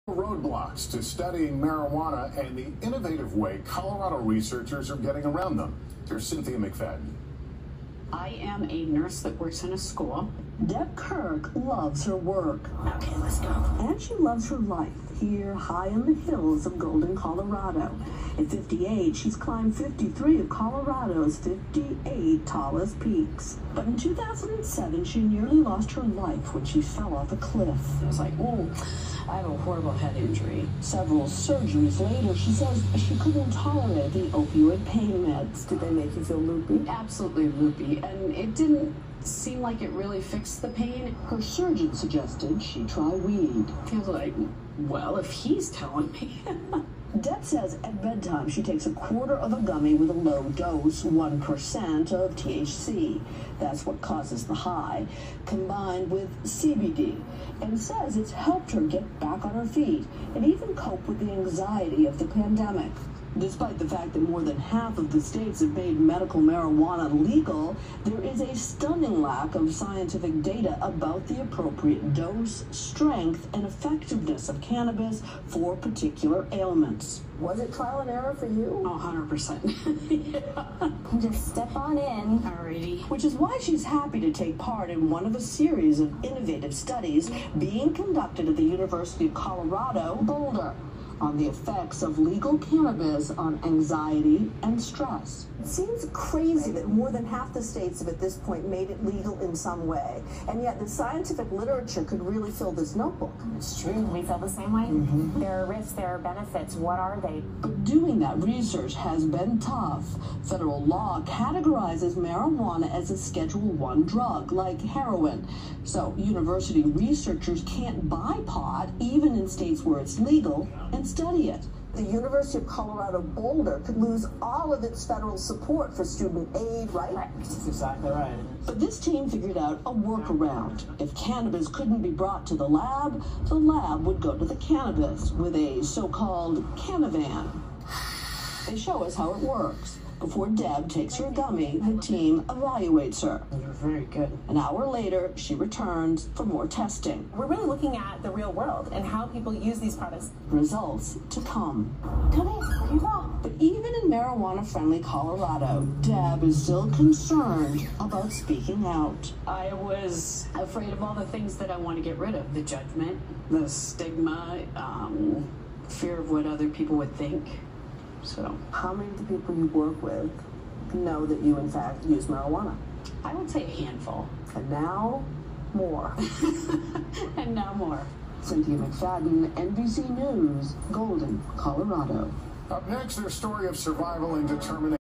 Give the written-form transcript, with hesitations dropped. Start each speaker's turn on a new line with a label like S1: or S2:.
S1: Roadblocks to studying marijuana and the innovative way Colorado researchers are getting around them. Here's Cynthia McFadden.
S2: I am a nurse that works in a school.
S3: Deb Kirk loves her work.
S2: Okay, let's go.
S3: And she loves her life here high in the hills of Golden, Colorado. At 58, she's climbed 53 of Colorado's 58 tallest peaks. But in 2007, she nearly lost her life when she fell off a cliff.
S2: I was like, oh, I have a horrible head injury.
S3: Several surgeries later, she says she couldn't tolerate the opioid pain meds. Did they make you feel loopy?
S2: Absolutely loopy, and it didn't seem like it really fixed the pain.
S3: Her surgeon suggested she try weed.
S2: I was like, well, if he's telling me.
S3: Deb says at bedtime she takes a quarter of a gummy with a low dose, 1% of THC. That's what causes the high, combined with CBD, and says it's helped her get back on her feet and even cope with the anxiety of the pandemic. Despite the fact that more than half of the states have made medical marijuana legal, there is a stunning lack of scientific data about the appropriate dose, strength, and effectiveness of cannabis for particular ailments. Was it trial and error for you?
S2: Oh, 100%. Yeah.
S4: Just step on in.
S2: Alrighty.
S3: Which is why she's happy to take part in one of a series of innovative studies being conducted at the University of Colorado, Boulder, on the effects of legal cannabis on anxiety and stress.
S5: It seems crazy that more than half the states have at this point made it legal in some way, and yet the scientific literature could really fill this notebook.
S4: It's true. We feel the same way. There are risks, there are benefits. What are they?
S3: But doing that research has been tough. Federal law categorizes marijuana as a Schedule I drug, like heroin. So university researchers can't buy pot, even in states where it's legal, and study it.
S5: The University of Colorado Boulder could lose all of its federal support for student aid, right?
S6: That's exactly right.
S3: But this team figured out a workaround. If cannabis couldn't be brought to the lab would go to the cannabis with a so-called cannavan. They show us how it works. Before Deb takes her gummy, the team evaluates her.
S6: You're very good.
S3: An hour later, she returns for more testing.
S4: We're really looking at the real world and how people use these products.
S3: Results to come.
S4: Come in, here you go.
S3: But even in marijuana-friendly Colorado, Deb is still concerned about speaking out.
S2: I was afraid of all the things that I want to get rid of. The judgment, the stigma, fear of what other people would think. So,
S5: How many of the people you work with know that you, in fact, use marijuana?
S2: I would say a handful.
S5: And now, more.
S2: And now more.
S3: Cynthia McFadden, NBC News, Golden, Colorado.
S1: Up next, their story of survival and determination.